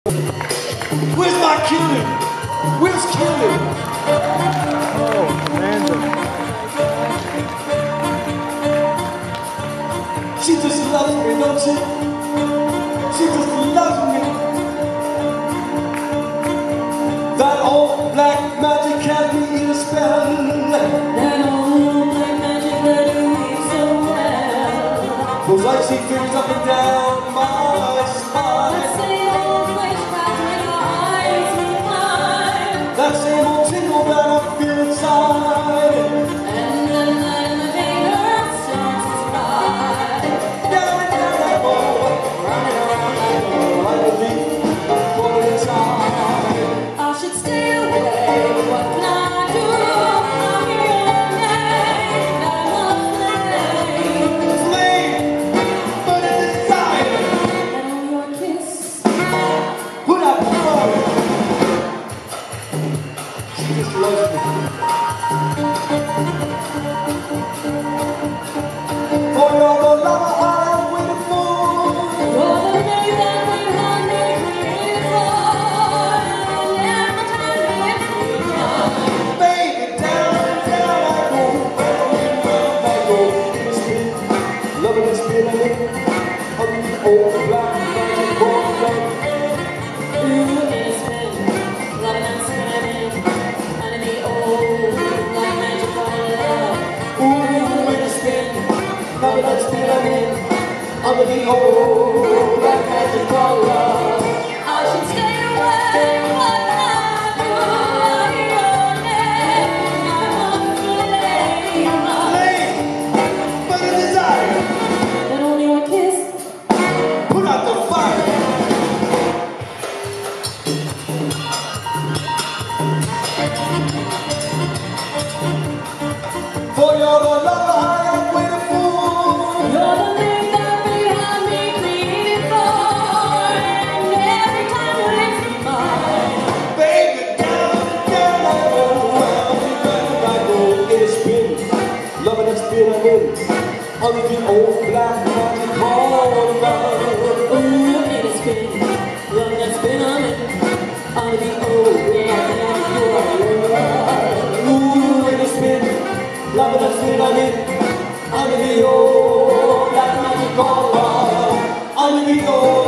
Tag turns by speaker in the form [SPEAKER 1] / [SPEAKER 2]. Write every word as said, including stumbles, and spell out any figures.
[SPEAKER 1] Where's my killing? Where's killing?
[SPEAKER 2] Oh, random.
[SPEAKER 1] She just loves me, don't she? She just loves me. That old black magic has me in a spell.
[SPEAKER 3] That old black magic that you weave so well.
[SPEAKER 1] Those icy things up and down my spine.
[SPEAKER 3] That same old flesh cries when your eyes meet mine.
[SPEAKER 1] That same old tingle that I feel inside.
[SPEAKER 3] And the night in the day earth starts to spy.
[SPEAKER 1] Down and down I go, round and round I go, like a leaf for the time.
[SPEAKER 3] I should stay away, but what can I do? I hear your name, that I'm a flame.
[SPEAKER 1] Flame, but it's desire.
[SPEAKER 3] And on your kiss,
[SPEAKER 1] Put out the fire. She just loves me. For you're the lover I'm waiting for.
[SPEAKER 3] you're the name that we had me waiting for. And every time you lift me up,
[SPEAKER 1] Baby, down and down I go, round and round I go. In the spin, loving the spin of it. On the old black magic ball love.
[SPEAKER 3] ooh, it's been loving and spinning under the old black magic of love.
[SPEAKER 1] Ooh, in the spin, loving the spin of it. Under the old black magic ball love.
[SPEAKER 3] I should stay away, what can I do? I hear your name, I'm a flame.
[SPEAKER 1] Flame, but a desire.
[SPEAKER 3] And on your kiss,
[SPEAKER 1] Put out the fire. For you're the lover I am waiting for.
[SPEAKER 3] you're the name that we had me pleading for. And every time you lift me mine,
[SPEAKER 1] Baby, down and down I go, round and round I go. In a spin, loving and spinning in. Under the old black magic ball of love.
[SPEAKER 3] ooh, it has been love that's been on it under the old black magic of love.
[SPEAKER 1] Ooh, in a spin, loving and spinning in. Under the old black magic ball of love. Under the old